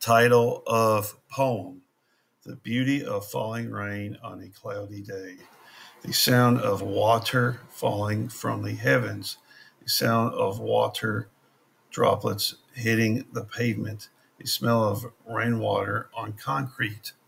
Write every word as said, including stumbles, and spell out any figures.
Title of poem: The beauty of falling rain on a cloudy day. The sound of water falling from the heavens. The sound of water droplets hitting the pavement. The smell of rainwater on concrete.